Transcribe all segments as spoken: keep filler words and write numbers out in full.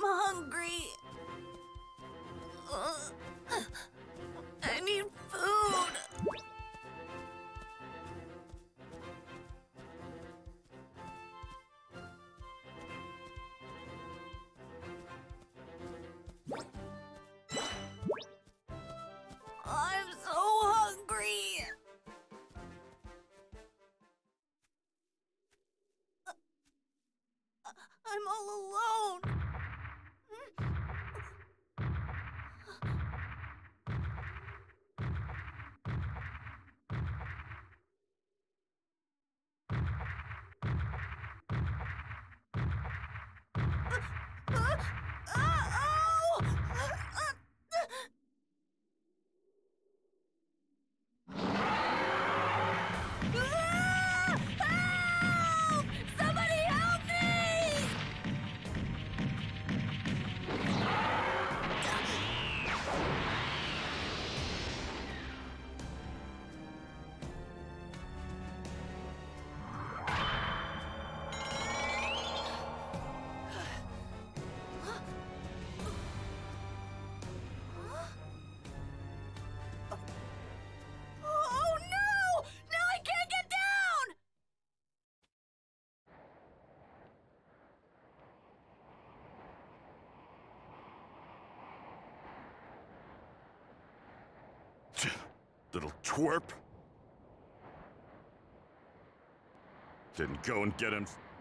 hungry. Uh, I need food. I'm so hungry. I'm all alone. Little twerp. Didn't go and get him.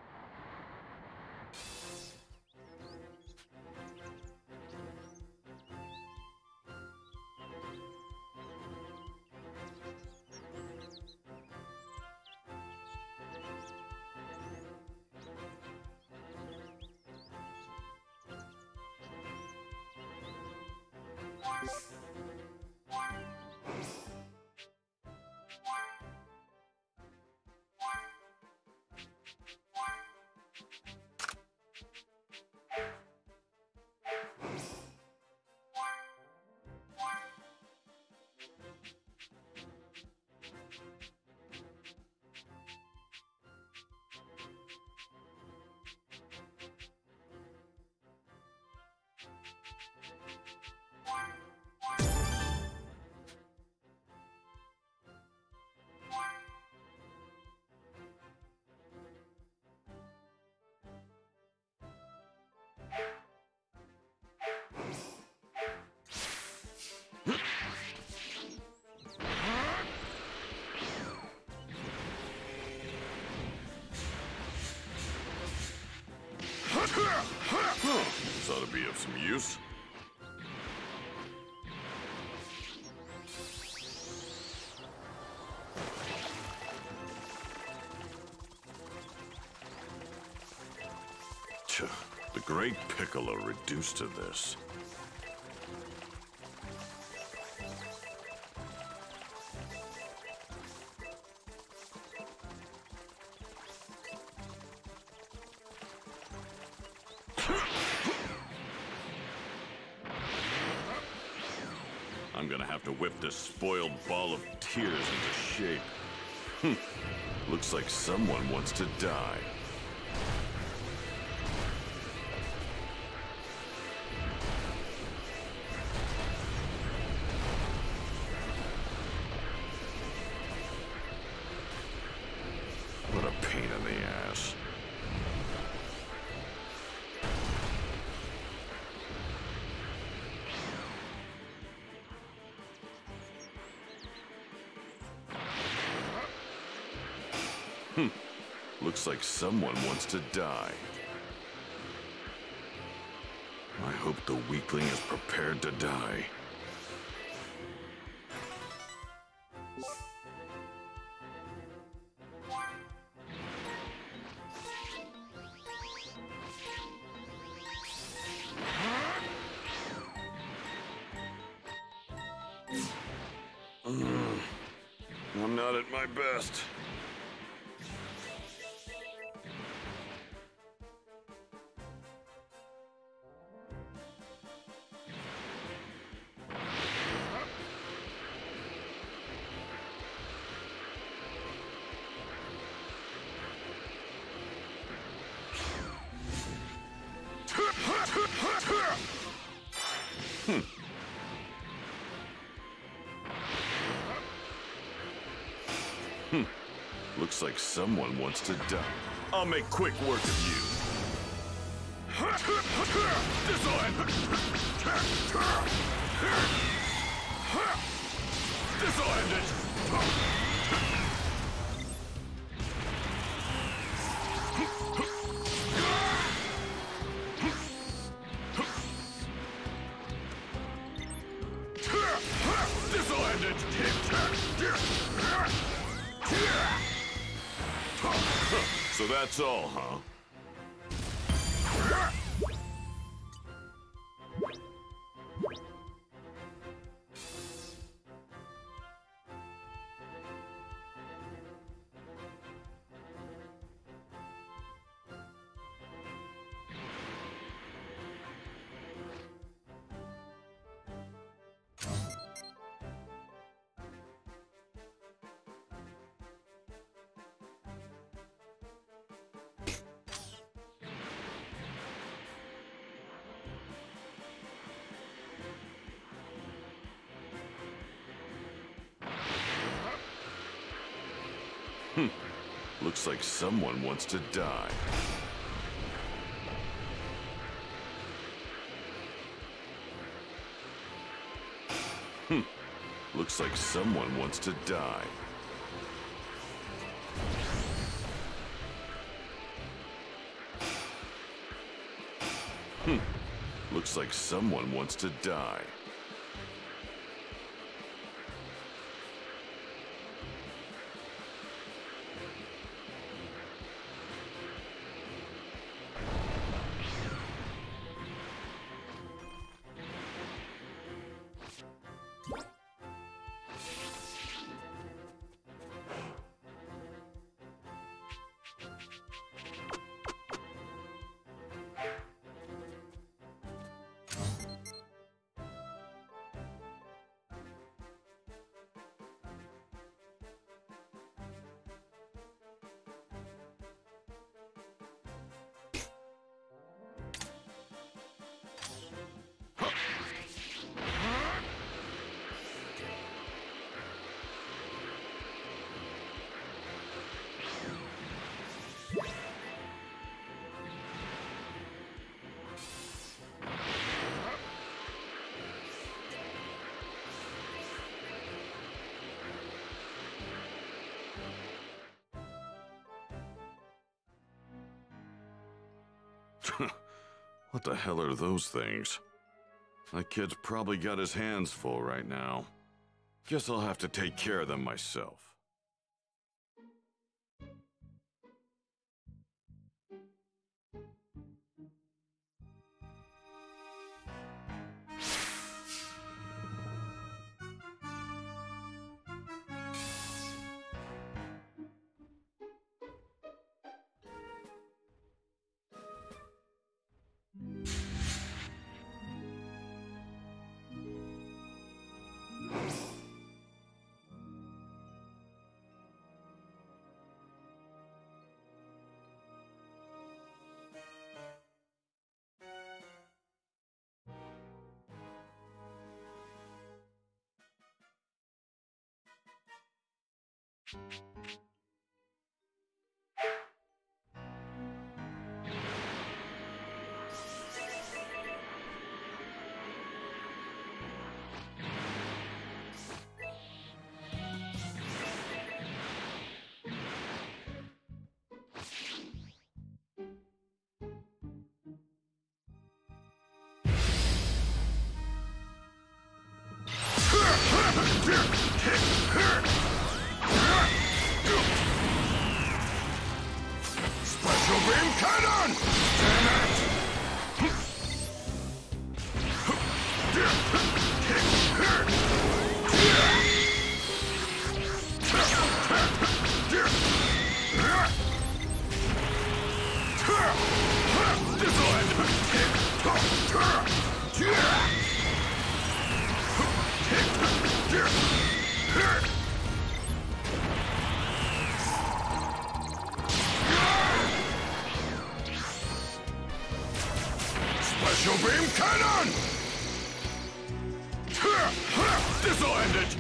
This ought to be of some use. The great Piccolo reduced to this. I'm gonna have to whip this spoiled ball of tears into shape. Hm. Looks like someone wants to die. What a pain in the ass. Hmm. Looks like someone wants to die. I hope the weakling is prepared to die. Mm. I'm not at my best. Hmm. Hmm. Looks like someone wants to die. I'll make quick work of you. This'll end it. This'll end it. This'll end it. So that's all, huh? Hmm. Looks like someone wants to die. Hmm. Looks like someone wants to die. Hmm. Looks like someone wants to die. What the hell are those things? That kid's probably got his hands full right now. Guess I'll have to take care of them myself. Special beam cannon! Damn it! Special beam cannon! This'll end it!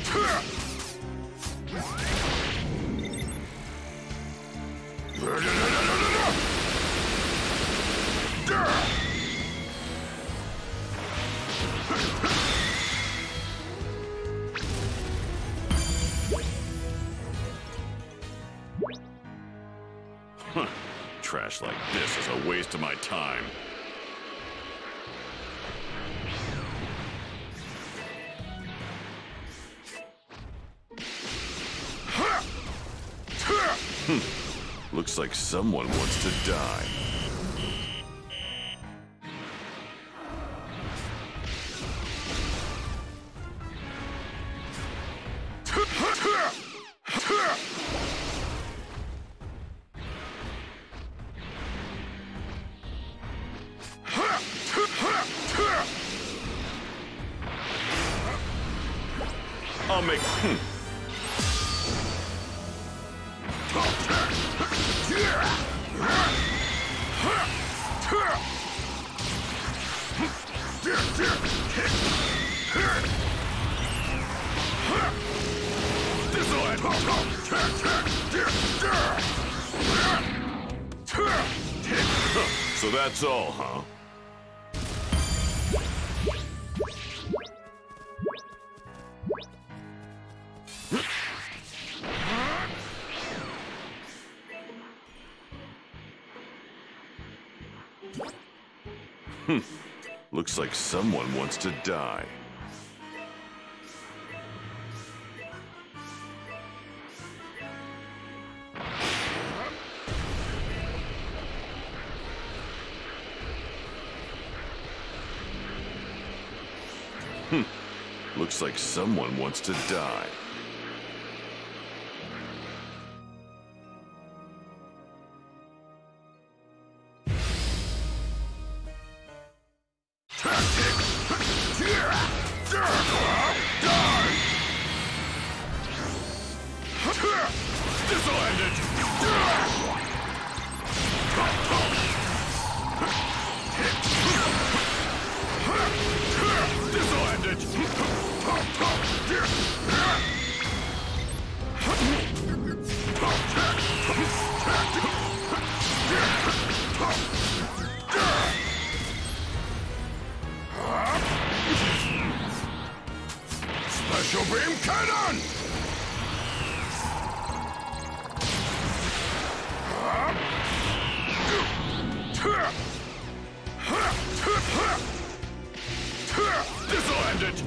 Huh. Trash like this is a waste of my time. Hmm. Looks like someone wants to die. I'll make... Hmm. This'll end. So that's all, huh? Hmm. Looks like someone wants to die. Hmm. Looks like someone wants to die. This'll end it! This'll end it! Special beam cannon! This'll end it!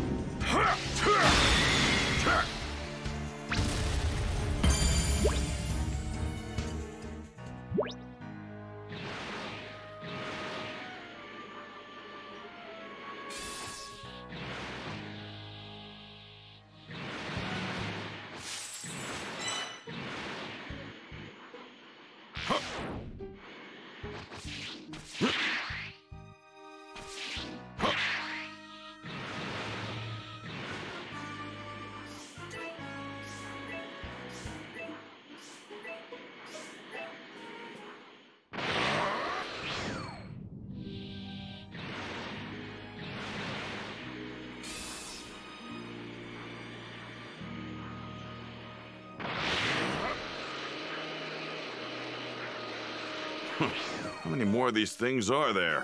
How many more of these things are there?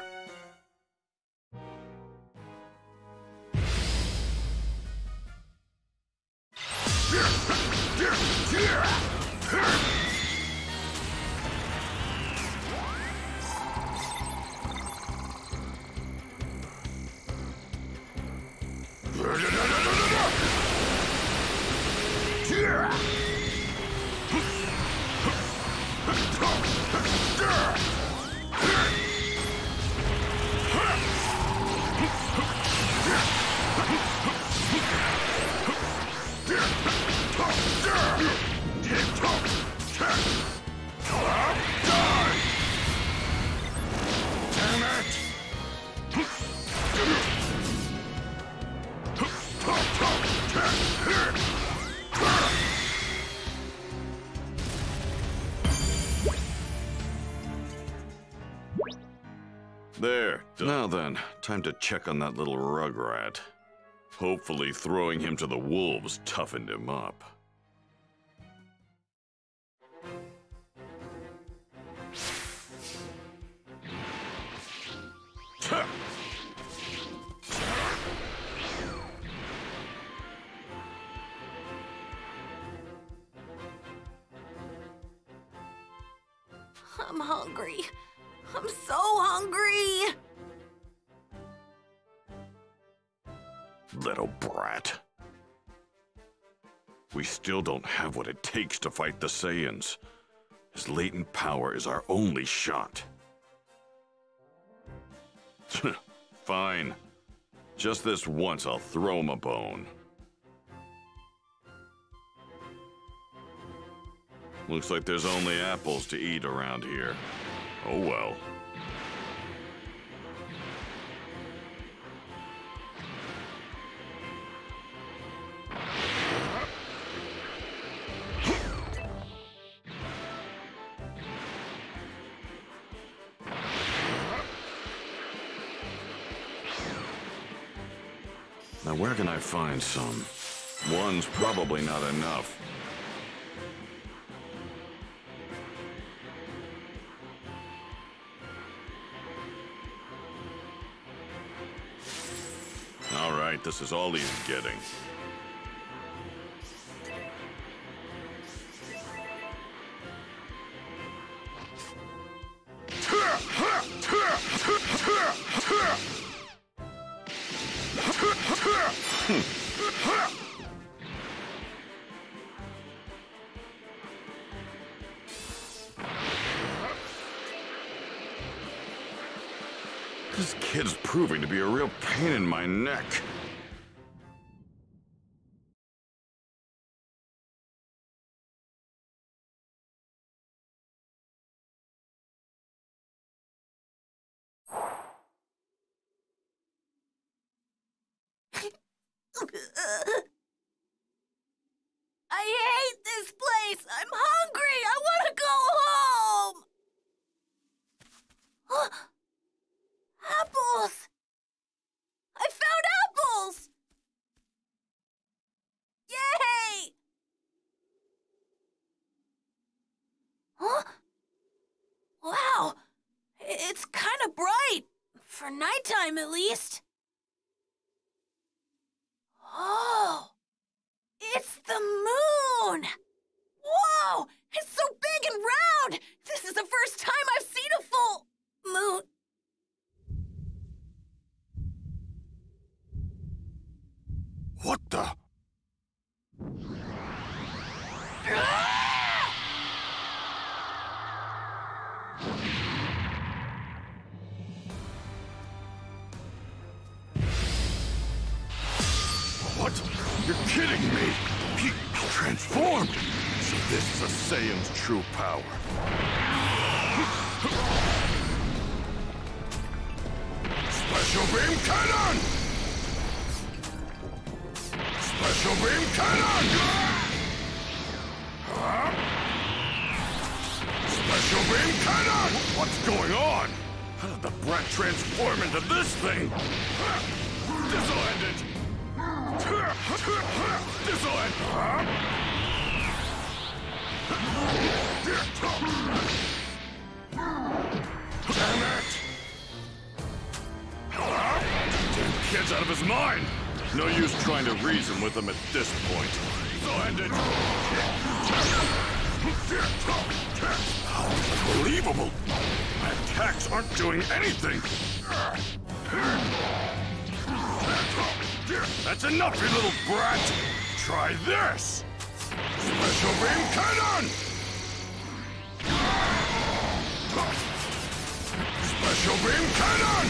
There. Now then, time to check on that little rugrat. Hopefully throwing him to the wolves toughened him up. I'm hungry. I'm so hungry. Little brat. We still don't have what it takes to fight the Saiyans. His latent power is our only shot. Fine. Just this once, I'll throw him a bone. Looks like there's only apples to eat around here. Oh well. Now where can I find some? One's probably not enough. All right, this is all he's getting. This kid's proving to be a real pain in my neck. I hate this place. I'm hungry. I want to go home. Huh? Apples! I found apples! Yay! Huh? Wow, it's kind of bright. For nighttime, at least. Oh, it's the moon! Whoa, it's so big and round! This is the first time I've seen a full moon. What the? What? You're kidding me! He transformed! So this is a Saiyan's true power. Special beam cannon! Special beam cannon! Huh? Special beam cannon! What's going on? How did the brat transform into this thing? This'll end it! This'll end it! Damn it! Damn kid's out of his mind! No use trying to reason with him at this point. So end it! Unbelievable! My attacks aren't doing anything! That's enough, you little brat! Try this! Special beam cannon! Special beam cannon!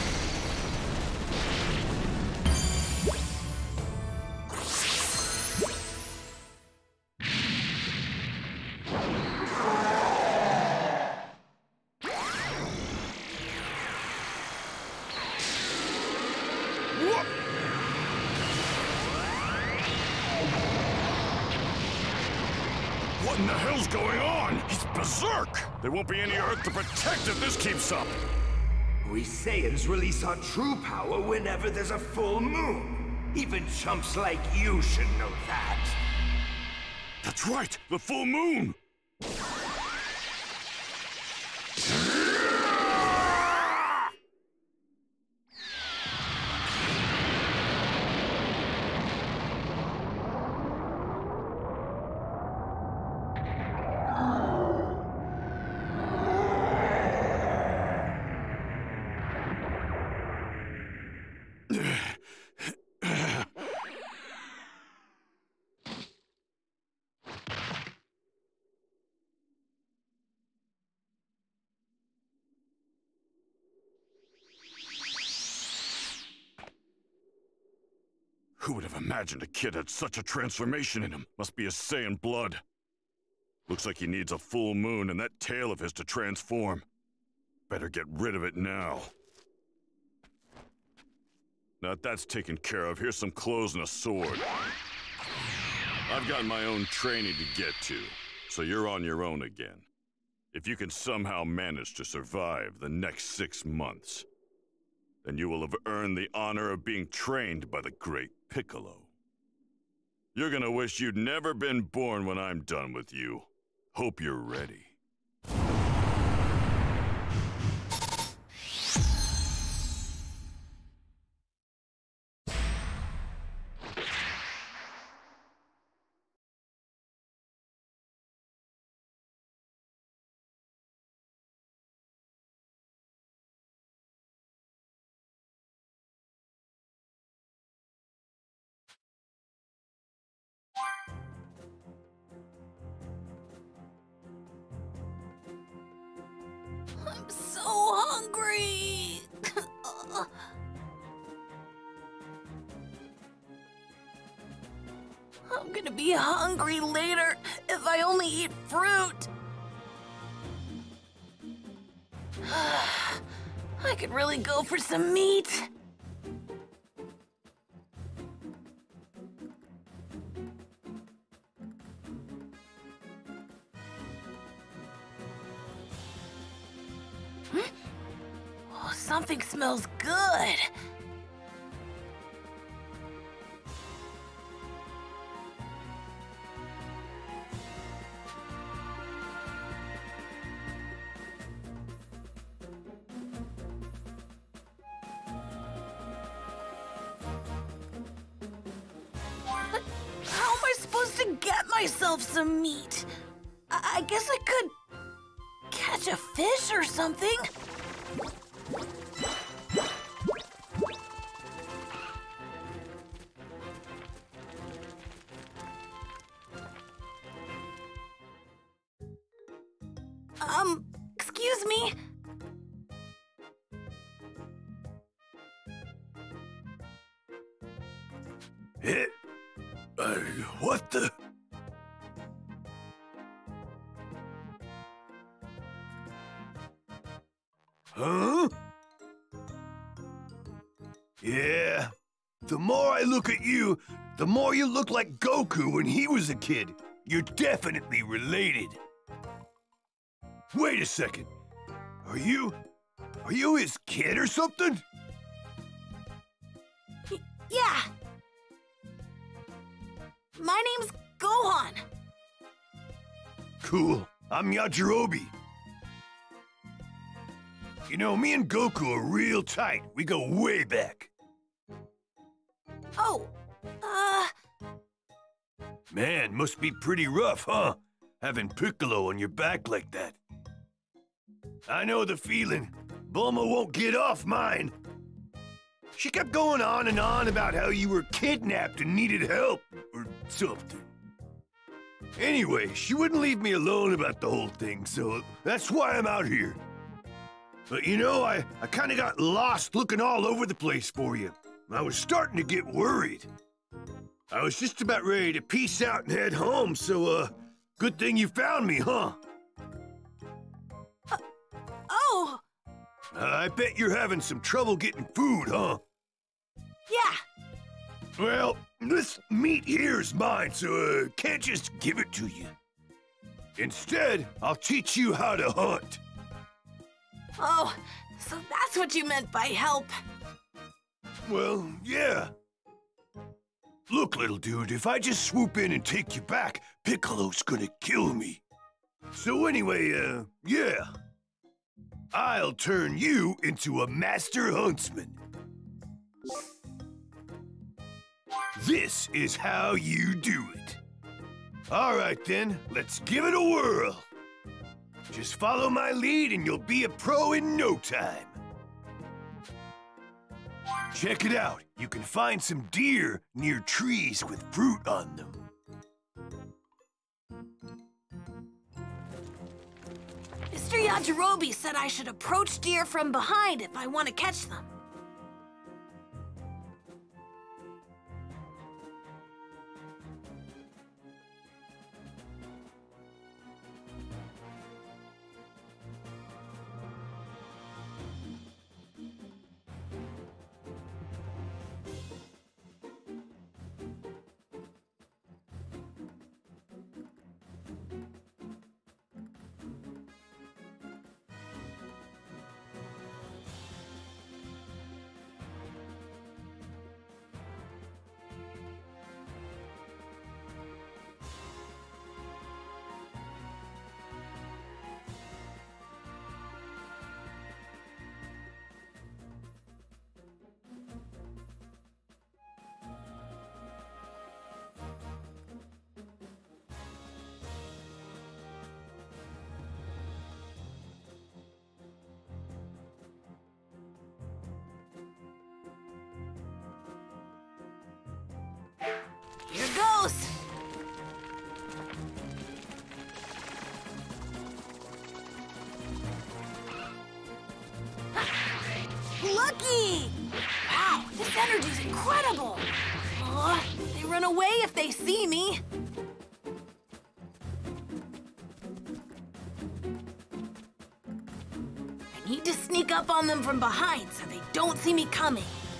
What in the hell's going on? He's berserk! There won't be any Earth to protect if this keeps up! We Saiyans release our true power whenever there's a full moon. Even chumps like you should know that. That's right, the full moon! Who would have imagined a kid had such a transformation in him? Must be a Saiyan blood. Looks like he needs a full moon and that tail of his to transform. Better get rid of it now. Now that that's taken care of, here's some clothes and a sword. I've got my own training to get to, so you're on your own again. If you can somehow manage to survive the next six months, then you will have earned the honor of being trained by the great Piccolo. You're gonna wish you'd never been born when I'm done with you. Hope you're ready. I'm so hungry. I'm gonna be hungry later if I only eat fruit. I could really go for some meat. Oh, something smells good. How am I supposed to get myself some meat? I, I guess I could catch a fish or something. Um, excuse me? Eh? Uh, what the? Huh? Yeah. The more I look at you, the more you look like Goku when he was a kid. You're definitely related. Wait a second. Are you... Are you his kid or something? Y- yeah. My name's Gohan. Cool. I'm Yajirobe. You know, me and Goku are real tight. We go way back. Oh, uh... Man, must be pretty rough, huh? Having Piccolo on your back like that. I know the feeling. Bulma won't get off mine. She kept going on and on about how you were kidnapped and needed help, or something. Anyway, she wouldn't leave me alone about the whole thing, so that's why I'm out here. But you know, I, I kinda got lost looking all over the place for you. I was starting to get worried. I was just about ready to peace out and head home, so, uh, good thing you found me, huh? uh oh! Uh, I bet you're having some trouble getting food, huh? Yeah. Well, this meat here is mine, so, uh, can't just give it to you. Instead, I'll teach you how to hunt. Oh, so that's what you meant by help. Well, yeah. Look, little dude, if I just swoop in and take you back, Piccolo's gonna kill me. So anyway, uh, yeah. I'll turn you into a master huntsman. This is how you do it. All right then, let's give it a whirl. Just follow my lead and you'll be a pro in no time. Check it out. You can find some deer near trees with fruit on them. Mister Yajirobe said I should approach deer from behind if I want to catch them. Here goes! Lucky! Wow, this energy's incredible! Uh, they run away if they see me. I need to sneak up on them from behind so they don't see me coming.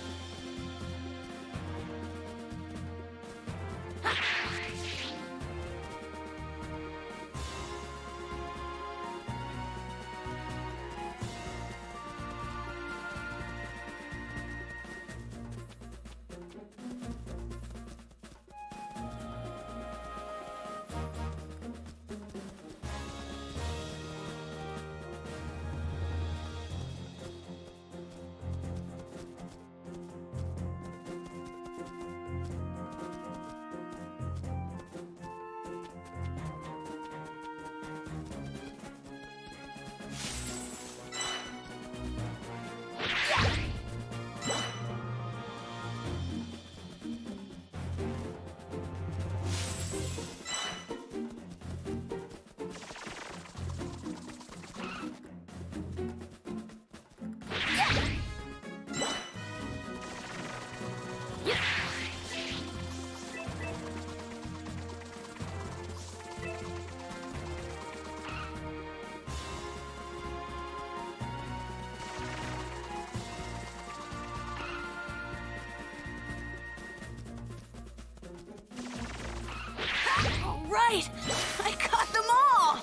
Right! I caught them all!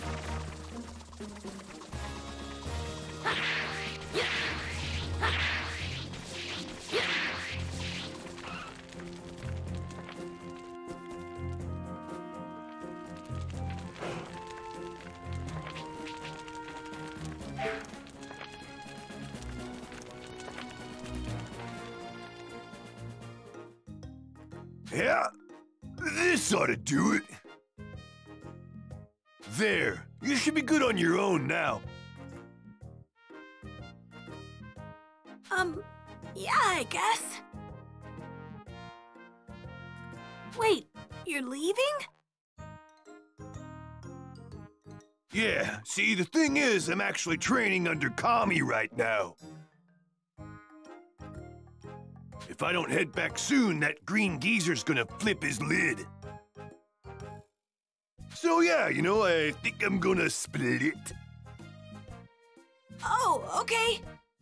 Yeah, this ought to do it. There, you should be good on your own now. Um, yeah, I guess. Wait, you're leaving? Yeah, see, the thing is, I'm actually training under Kami right now. If I don't head back soon, that green geezer's gonna flip his lid. So yeah, you know, I think I'm gonna split it. Oh, okay.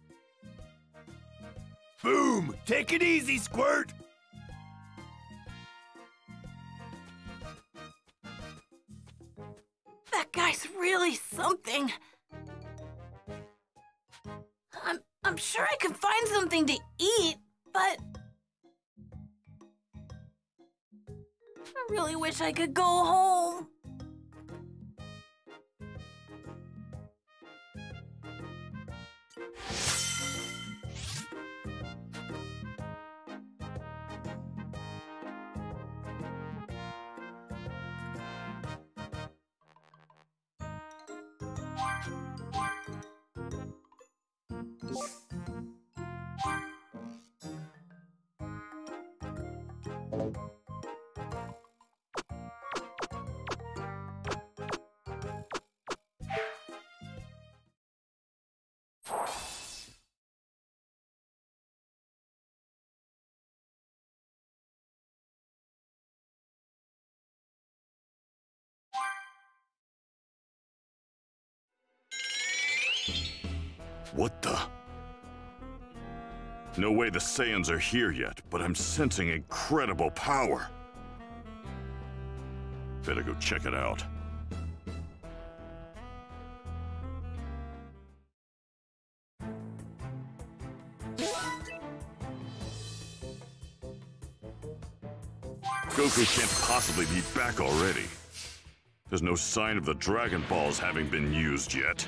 Boom! Take it easy, Squirt! That guy's really something. I'm, I'm sure I can find something to eat, but... I really wish I could go home. What the? No way the Saiyans are here yet, but I'm sensing incredible power. Better go check it out. Goku can't possibly be back already. There's no sign of the Dragon Balls having been used yet.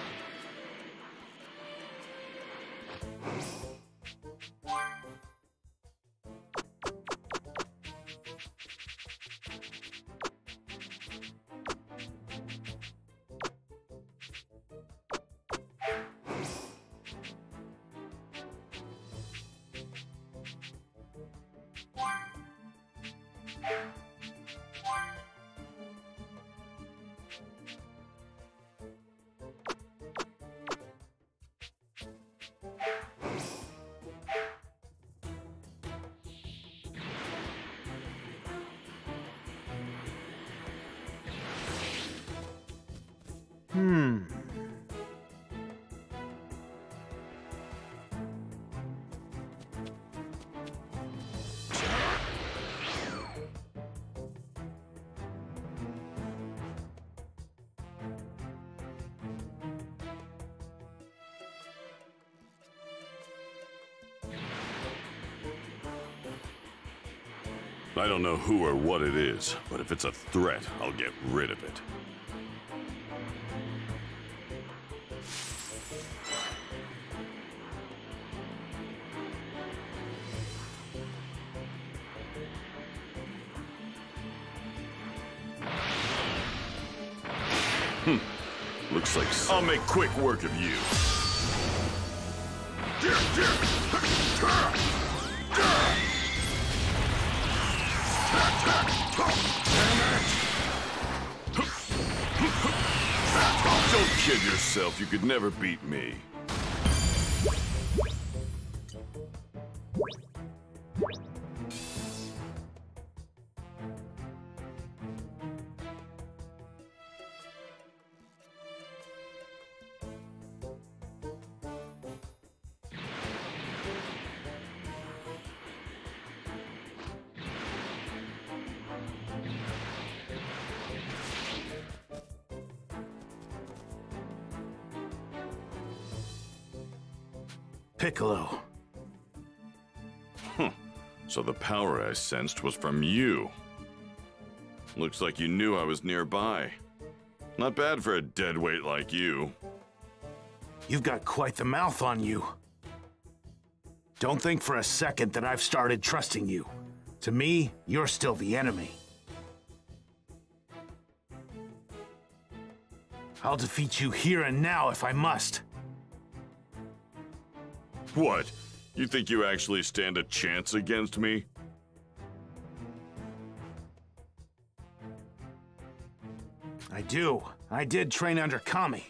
Hmm. I don't know who or what it is, but if it's a threat, I'll get rid of it. Hmm. Looks like so. I'll make quick work of you. Don't kid yourself, you could never beat me. Piccolo. Huh. So the power I sensed was from you. Looks like you knew I was nearby. Not bad for a deadweight like you. You've got quite the mouth on you. Don't think for a second that I've started trusting you. To me, you're still the enemy. I'll defeat you here and now if I must. What? You think you actually stand a chance against me? I do. I did train under Kami.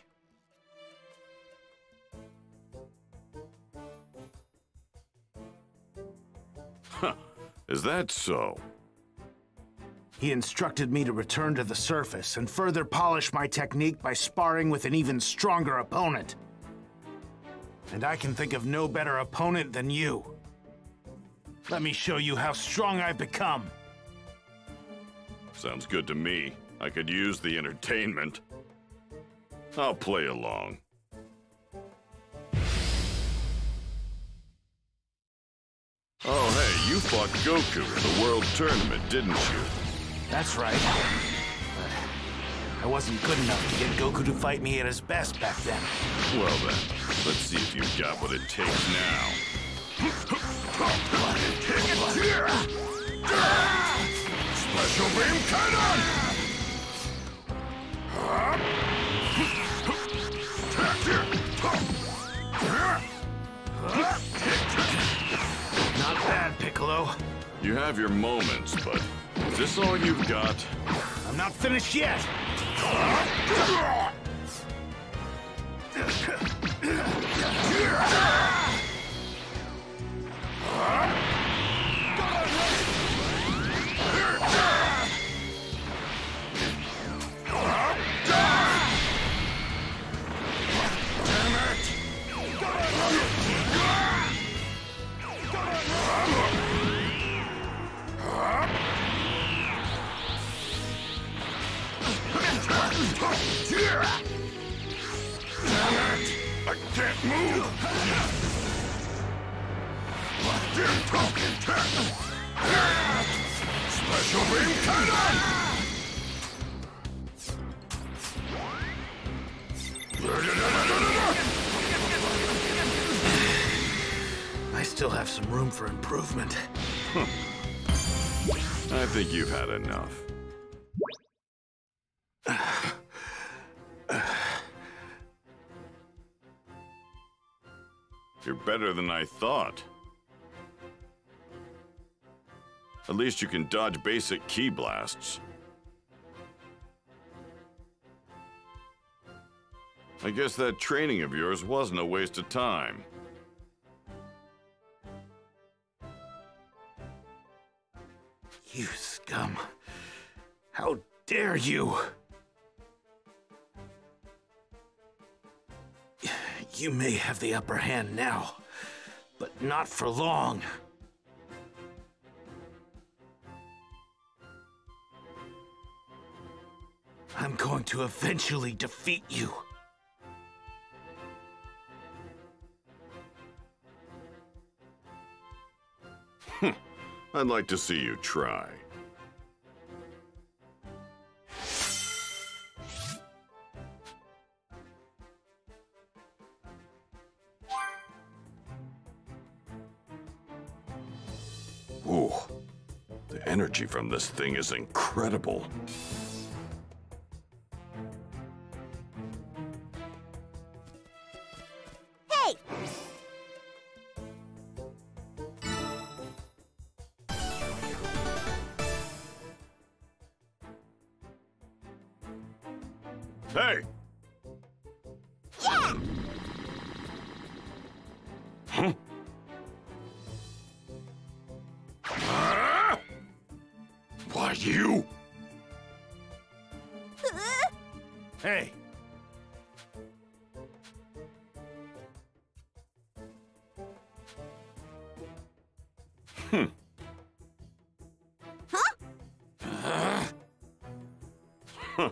Huh. Is that so? He instructed me to return to the surface and further polish my technique by sparring with an even stronger opponent. And I can think of no better opponent than you. Let me show you how strong I've become. Sounds good to me. I could use the entertainment. I'll play along. Oh, hey, you fought Goku in the World Tournament, didn't you? That's right. But I wasn't good enough to get Goku to fight me at his best back then. Well then, let's see if you've got what it takes now. Special beam cannon! Not bad, Piccolo. You have your moments, but is this all you've got? I'm not finished yet. I can't move! Special beam cannon! I still have some room for improvement. I think you've had enough. You're better than I thought. At least you can dodge basic ki blasts. I guess that training of yours wasn't a waste of time. You scum. How dare you? You may have the upper hand now, but not for long. I'm going to eventually defeat you. I'd like to see you try. Ooh, the energy from this thing is incredible. Hey! Hey! Yeah! Huh? Ah! Why, you? Hey! Hmm. Huh? Uh, huh.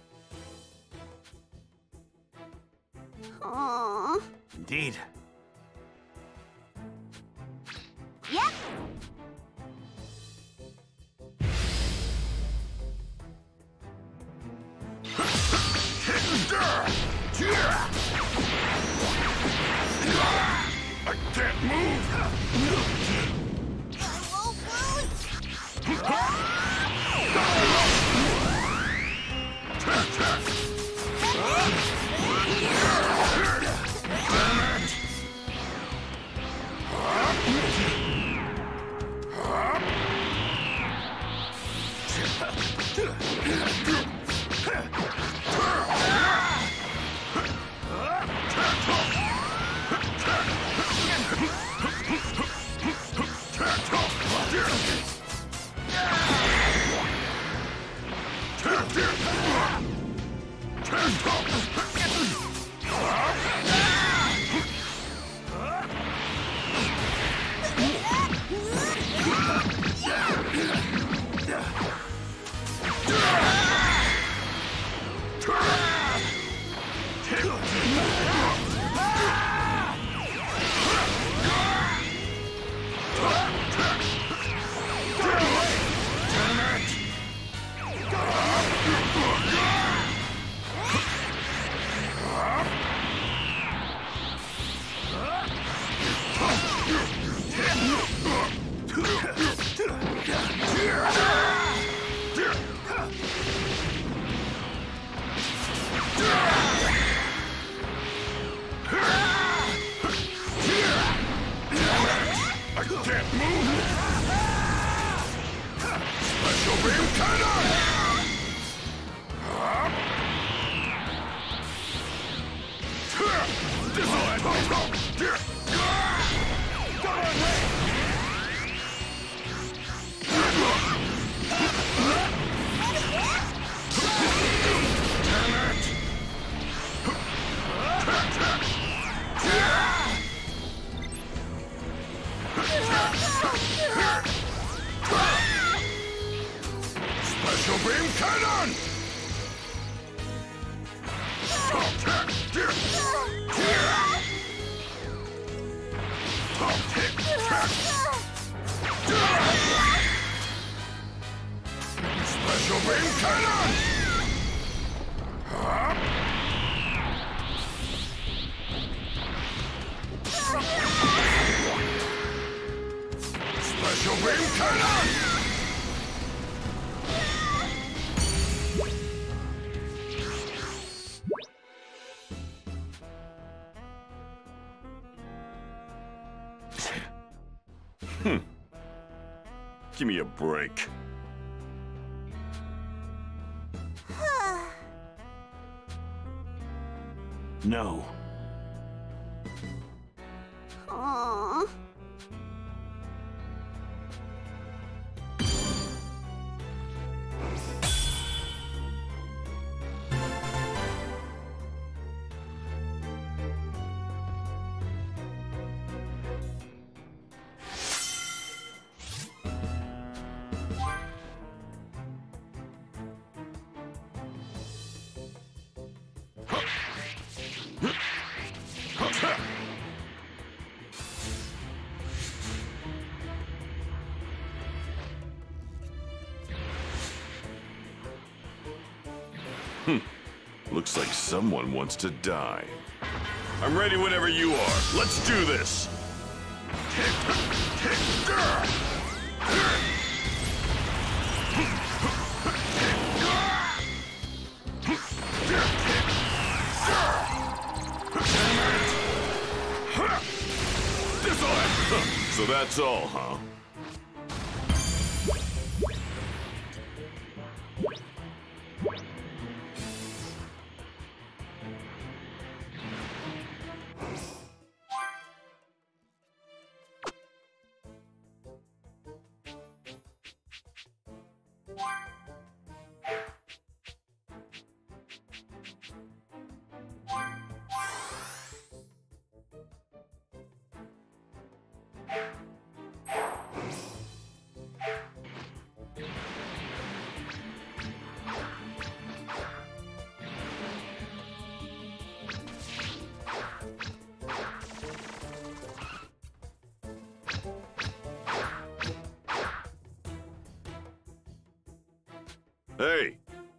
Aww. Indeed. Yep. I can't move! beam cannon! Special beam cannon! Special beam cannon! Special beam cannon! Hmm. Give me a break. No. Aww. Hmm. Looks like someone wants to die. I'm ready whenever you are. Let's do this! So that's all, huh? Hey!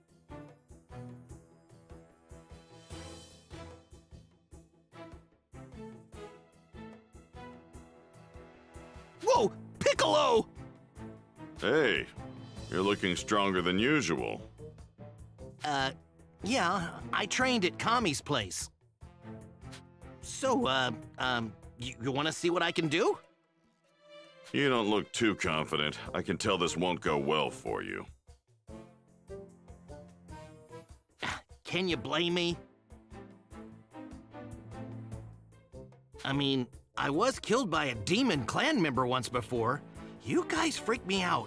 Whoa! Piccolo! Hey, you're looking stronger than usual. Uh, yeah, I trained at Kami's place. So, uh, um, you, you want to see what I can do? You don't look too confident. I can tell this won't go well for you. Can you blame me? I mean, I was killed by a demon clan member once before. You guys freaked me out.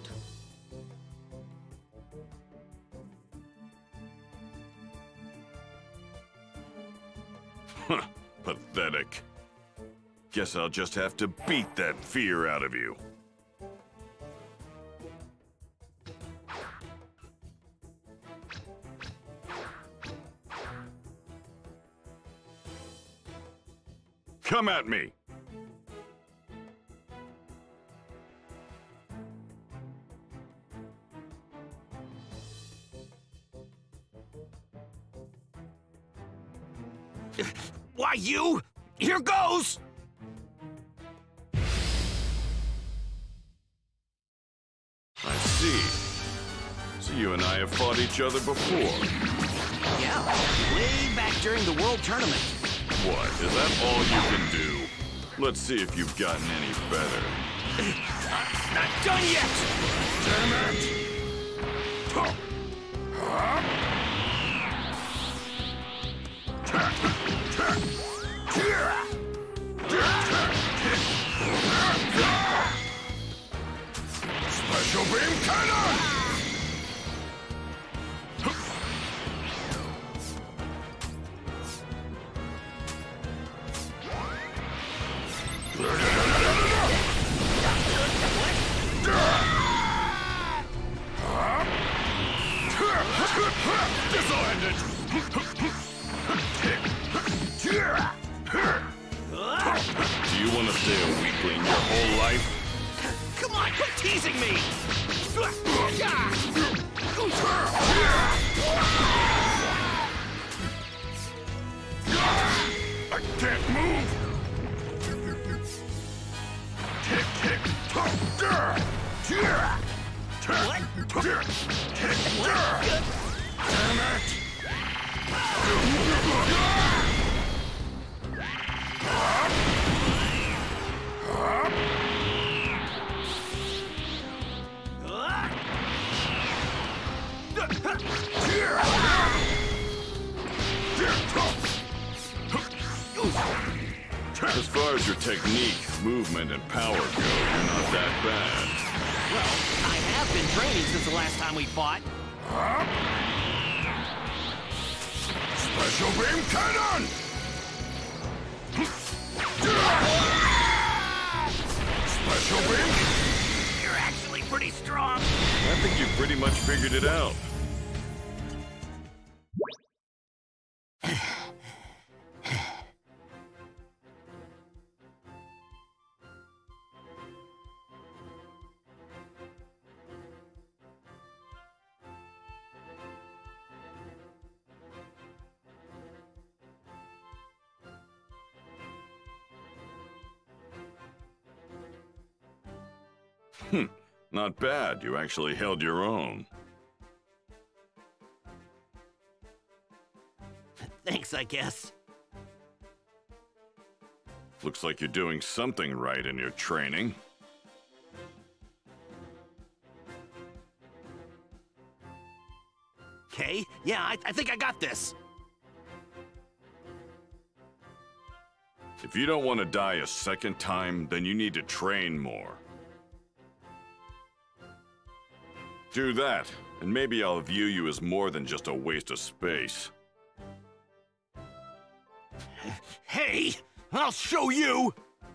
Huh, pathetic. Guess I'll just have to beat that fear out of you. Come at me! Why, you? Here goes! I see. So you and I have fought each other before. Yeah, way back during the World Tournament. What, is that all you can do? Let's see if you've gotten any better. Not done yet! Damn it! Special beam cannon! This'll end it! Do you want to stay a weakling your whole life? Come on, quit teasing me! I can't move! Damn it! As far as your technique, movement, and power go, you're not that bad. Well, I have been training since the last time we fought. Special beam cannon! Special beam? You're actually pretty strong. I think you pretty much figured it out. Hmm, not bad. You actually held your own. Thanks, I guess. Looks like you're doing something right in your training. Okay, yeah, I, I think I got this. If you don't want to die a second time, then you need to train more. Do that, and maybe I'll view you as more than just a waste of space. Hey, I'll show you!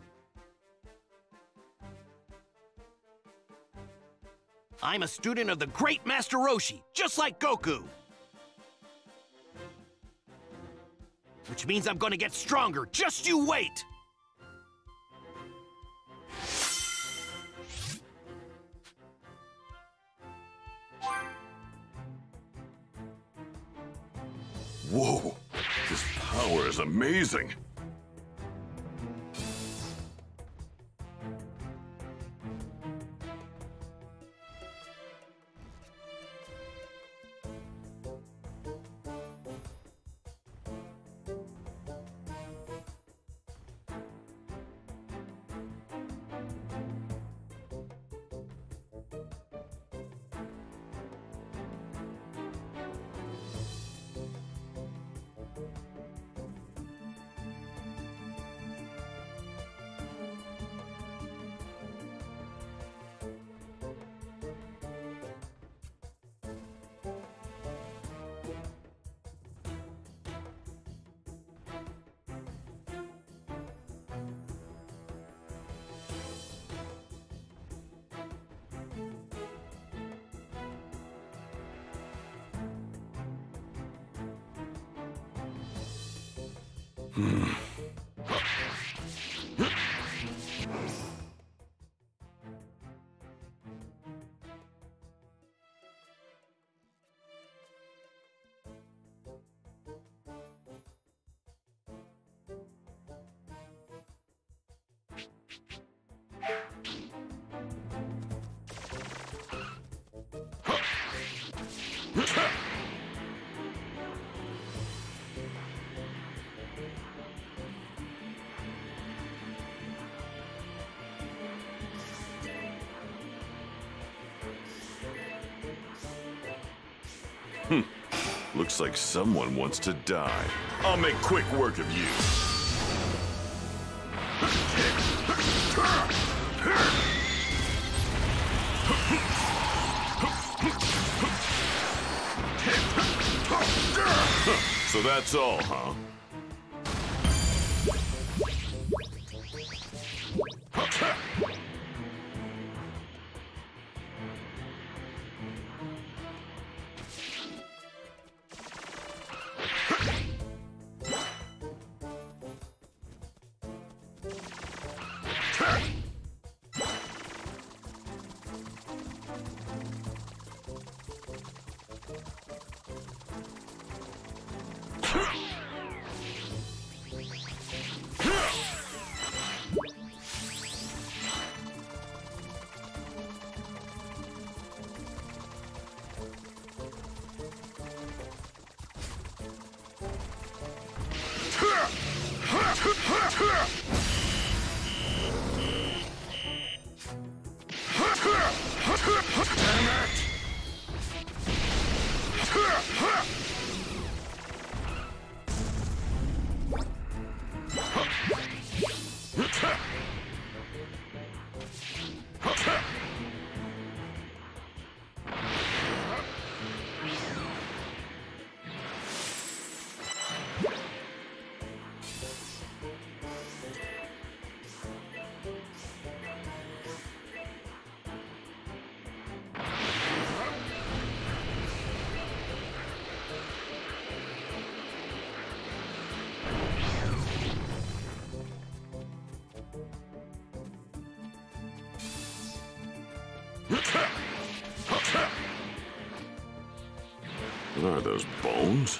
I'm a student of the great Master Roshi, just like Goku. Which means I'm gonna get stronger, just you wait! Whoa, this power is amazing. Hmm. Looks like someone wants to die. I'll make quick work of you. So that's all, huh? What are those, bones?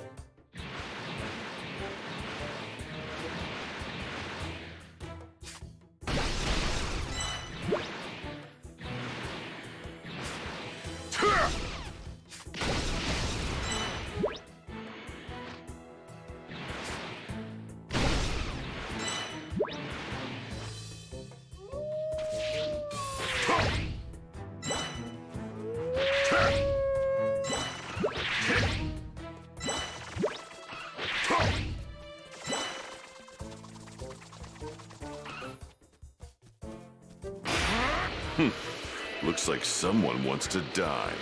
Looks like someone wants to die.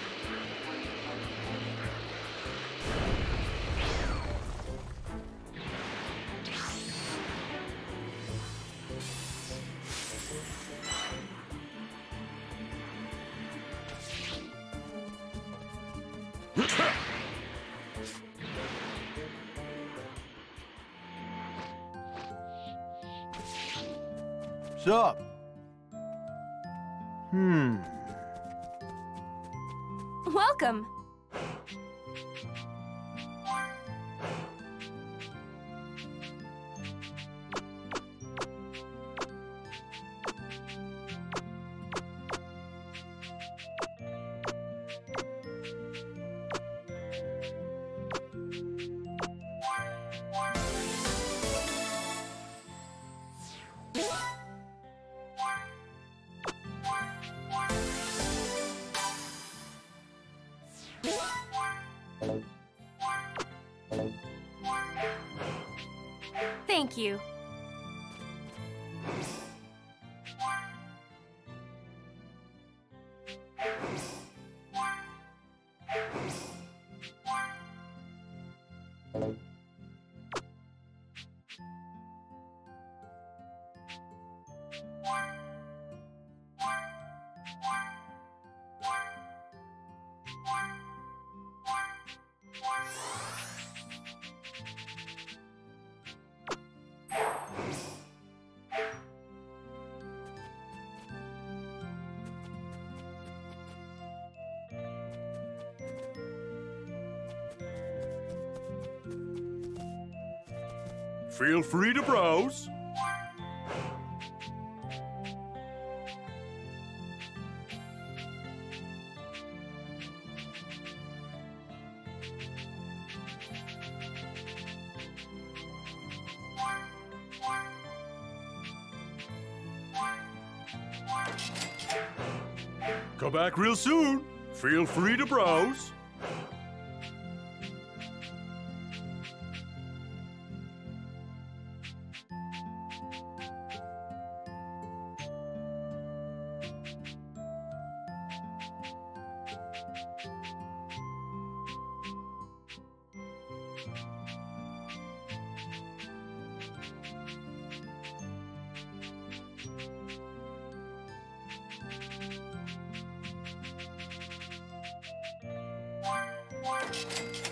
What's up? Hmm. Welcome. Thank you. Feel free to browse. Come back real soon. Feel free to browse.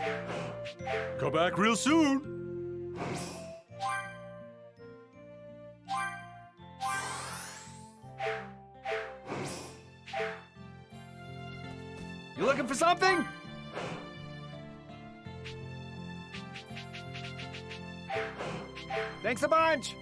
Come back real soon. You looking for something? Thanks a bunch.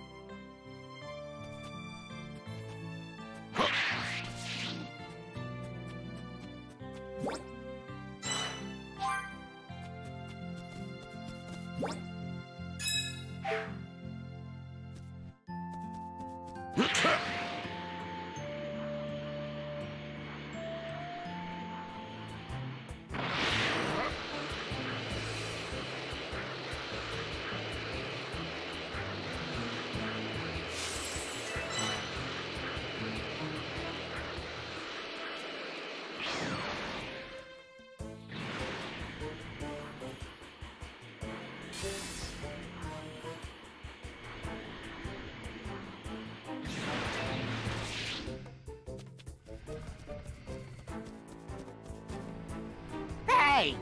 Hey!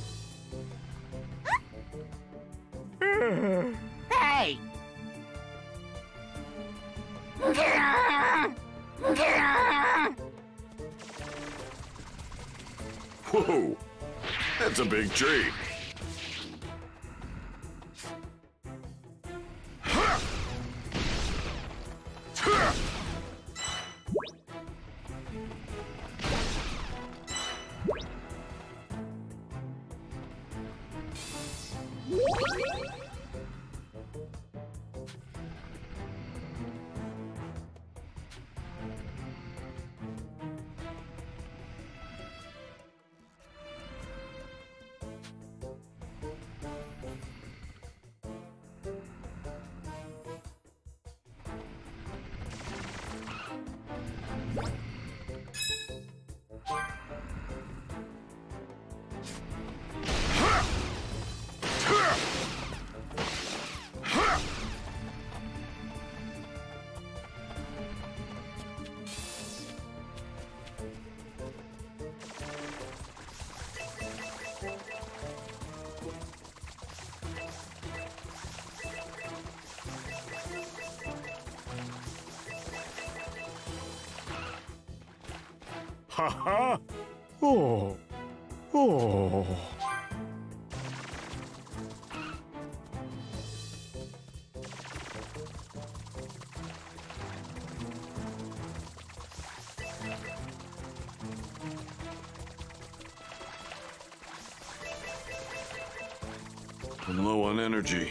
Hey! Whoa! That's a big tree. Ha ha! Oh! Oh! I'm low on energy.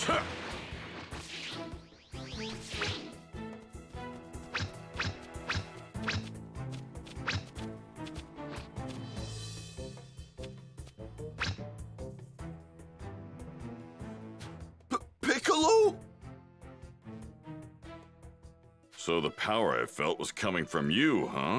Piccolo? So the power I felt was coming from you, huh?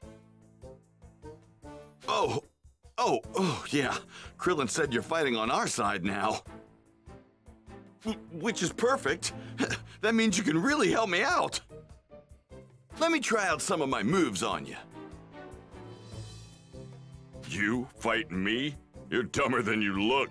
Oh, oh, oh, yeah. Krillin said you're fighting on our side now. W- which is perfect. That means you can really help me out. Let me try out some of my moves on you. You fighting me? You're dumber than you look.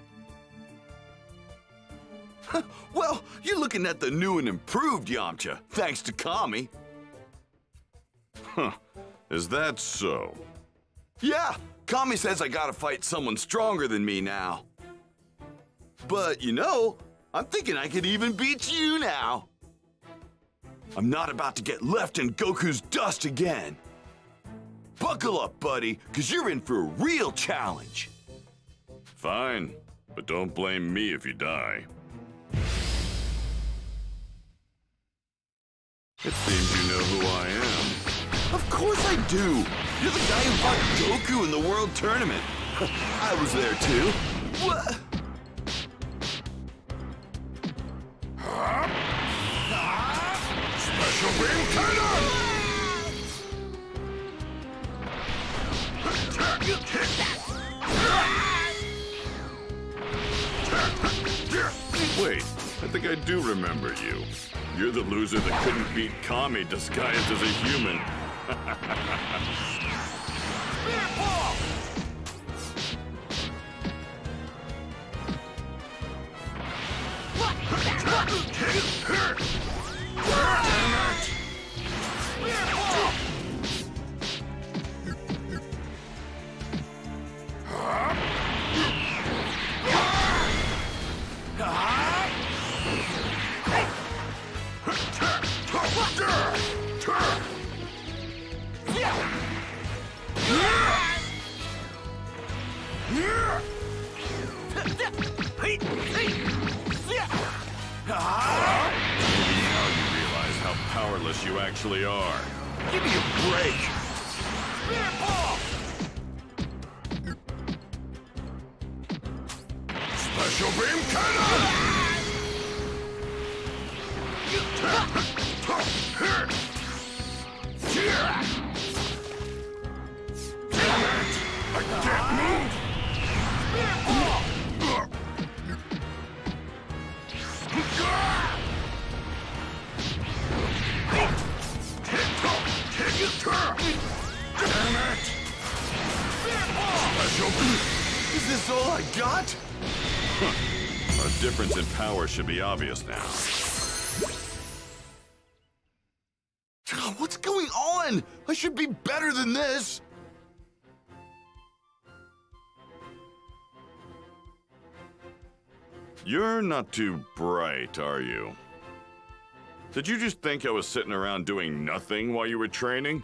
Well, you're looking at the new and improved Yamcha, thanks to Kami. Huh, is that so? Yeah, Kami says I gotta fight someone stronger than me now. But, you know, I'm thinking I could even beat you now. I'm not about to get left in Goku's dust again. Buckle up, buddy, because you're in for a real challenge. Fine, but don't blame me if you die. It seems you know who I am. Of course I do! You're the guy who fought Goku in the World Tournament. I was there too. What? Special Beam Cannon! Wait, I think I do remember you. You're the loser that couldn't beat Kami disguised as a human. Powerless you actually are. Give me a break! Special Beam Cannon! Damn it! I can't move! Damn it! Special Beam! Is this all I got? Huh. Our difference in power should be obvious now. What's going on? I should be better than this! You're not too bright, are you? Did you just think I was sitting around doing nothing while you were training?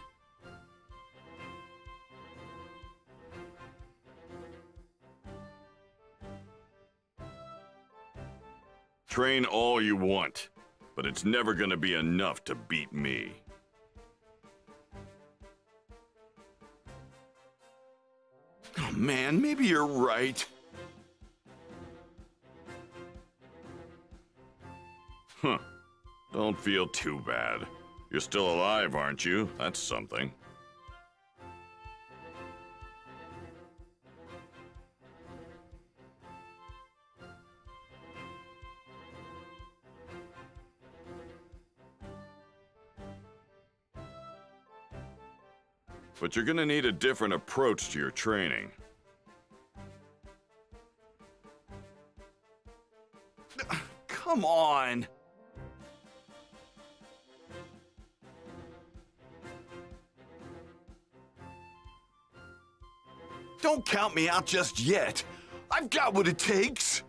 Train all you want, but it's never gonna be enough to beat me. Oh man, maybe you're right. Huh. Don't feel too bad. You're still alive, aren't you? That's something. But you're gonna need a different approach to your training. Come on! Don't count me out just yet. I've got what it takes.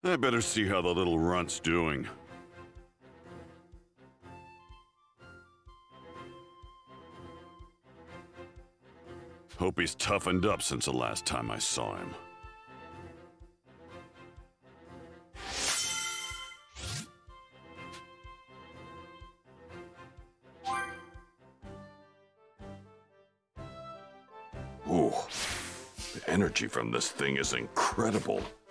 I better see how the little runt's doing. Hope he's toughened up since the last time I saw him. Ooh, the energy from this thing is incredible.